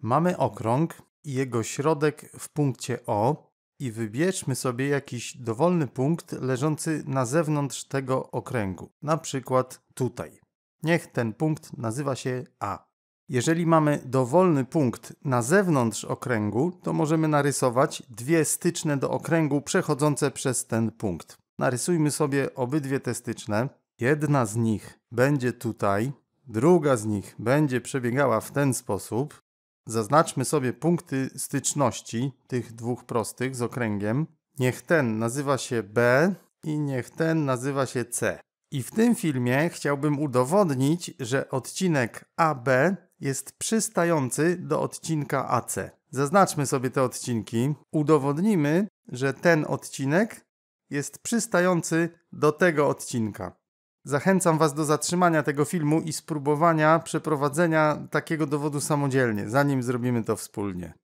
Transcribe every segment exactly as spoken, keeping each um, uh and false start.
Mamy okrąg i jego środek w punkcie O i wybierzmy sobie jakiś dowolny punkt leżący na zewnątrz tego okręgu, na przykład tutaj. Niech ten punkt nazywa się A. Jeżeli mamy dowolny punkt na zewnątrz okręgu, to możemy narysować dwie styczne do okręgu przechodzące przez ten punkt. Narysujmy sobie obydwie te styczne. Jedna z nich będzie tutaj, druga z nich będzie przebiegała w ten sposób. Zaznaczmy sobie punkty styczności tych dwóch prostych z okręgiem. Niech ten nazywa się B i niech ten nazywa się C. I w tym filmie chciałbym udowodnić, że odcinek A B jest przystający do odcinka A C. Zaznaczmy sobie te odcinki. Udowodnimy, że ten odcinek jest przystający do tego odcinka. Zachęcam Was do zatrzymania tego filmu i spróbowania przeprowadzenia takiego dowodu samodzielnie, zanim zrobimy to wspólnie.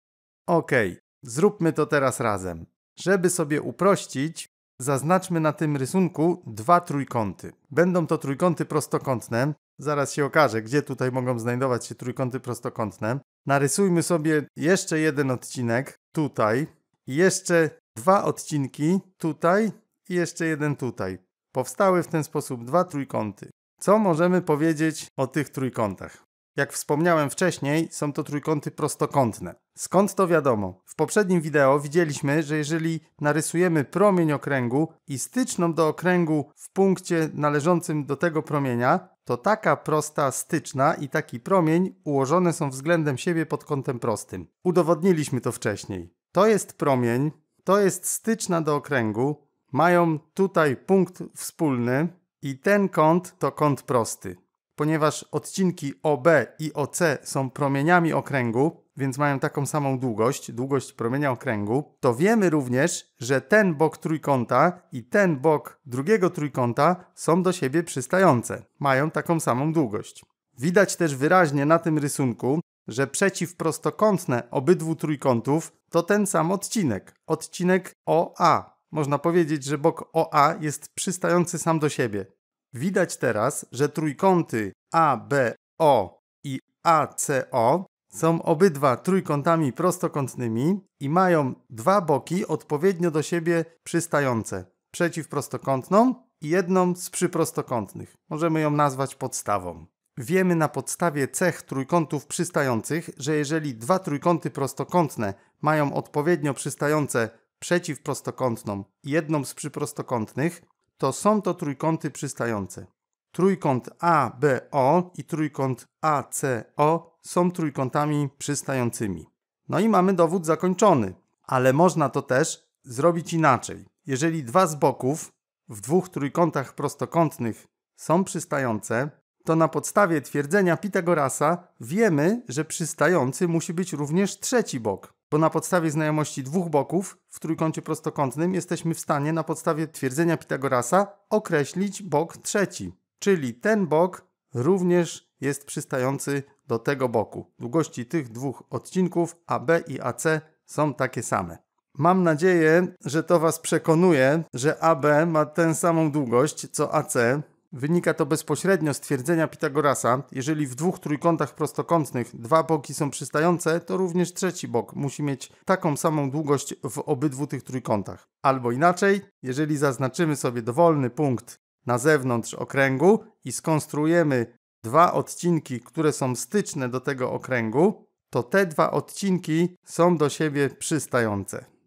Ok, zróbmy to teraz razem. Żeby sobie uprościć, zaznaczmy na tym rysunku dwa trójkąty. Będą to trójkąty prostokątne. Zaraz się okaże, gdzie tutaj mogą znajdować się trójkąty prostokątne. Narysujmy sobie jeszcze jeden odcinek tutaj i jeszcze dwa odcinki tutaj i jeszcze jeden tutaj. Powstały w ten sposób dwa trójkąty. Co możemy powiedzieć o tych trójkątach? Jak wspomniałem wcześniej, są to trójkąty prostokątne. Skąd to wiadomo? W poprzednim wideo widzieliśmy, że jeżeli narysujemy promień okręgu i styczną do okręgu w punkcie należącym do tego promienia, to taka prosta styczna i taki promień ułożone są względem siebie pod kątem prostym. Udowodniliśmy to wcześniej. To jest promień, to jest styczna do okręgu, mają tutaj punkt wspólny i ten kąt to kąt prosty. Ponieważ odcinki O B i O C są promieniami okręgu, więc mają taką samą długość, długość promienia okręgu, to wiemy również, że ten bok trójkąta i ten bok drugiego trójkąta są do siebie przystające. Mają taką samą długość. Widać też wyraźnie na tym rysunku, że przeciwprostokątne obydwu trójkątów to ten sam odcinek, odcinek O A. Można powiedzieć, że bok O A jest przystający sam do siebie. Widać teraz, że trójkąty A B O i A C O są obydwa trójkątami prostokątnymi i mają dwa boki odpowiednio do siebie przystające. Przeciwprostokątną i jedną z przyprostokątnych. Możemy ją nazwać podstawą. Wiemy na podstawie cech trójkątów przystających, że jeżeli dwa trójkąty prostokątne mają odpowiednio przystające przeciwprostokątną i jedną z przyprostokątnych, to są to trójkąty przystające. Trójkąt A B O i trójkąt A C O są trójkątami przystającymi. No i mamy dowód zakończony, ale można to też zrobić inaczej. Jeżeli dwa z boków w dwóch trójkątach prostokątnych są przystające, to na podstawie twierdzenia Pitagorasa wiemy, że przystający musi być również trzeci bok. Bo na podstawie znajomości dwóch boków w trójkącie prostokątnym jesteśmy w stanie na podstawie twierdzenia Pitagorasa określić bok trzeci. Czyli ten bok również jest przystający do tego boku. Długości tych dwóch odcinków A B i A C są takie same. Mam nadzieję, że to Was przekonuje, że A B ma tę samą długość co A C. Wynika to bezpośrednio z twierdzenia Pitagorasa. Jeżeli w dwóch trójkątach prostokątnych dwa boki są przystające, to również trzeci bok musi mieć taką samą długość w obydwu tych trójkątach. Albo inaczej, jeżeli zaznaczymy sobie dowolny punkt na zewnątrz okręgu i skonstruujemy dwa odcinki, które są styczne do tego okręgu, to te dwa odcinki są do siebie przystające.